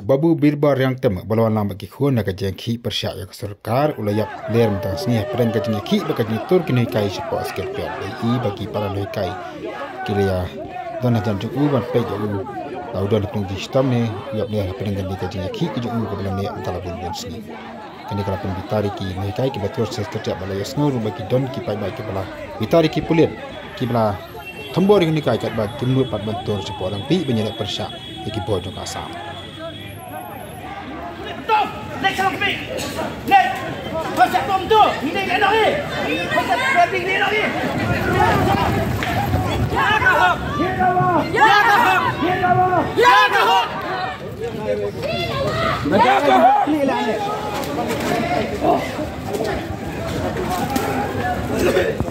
babu birbar yang tem balawan lama ki khun na ka jengki persya ya sarkar ulayap ler mta sni preng ka jengki ba ka tur kini kai sipo asket pe i bagi para loi kai kiria dona jan ju ban pe ju tau don peng di stam ne yap ne preng ka jengki ki ju ko bala ne antara bun sni kini kala pun bitari ki loi kai ki batur ses kerja bala yasno ru bagi don ki pai bai ki bala bitari ki pulit ki bala thambor kini kai kat ba timnu pat bantur sipo orang pi benyelek persya ki bodo ka sam. Naik sama kami. Naik. Pasal bom tu. Ini nak nak ni. Pasal trapping ni nak ni. Ya kahok. Ya kahok. Ya kahok. Ya kahok. Ya kahok. Ni lah ni.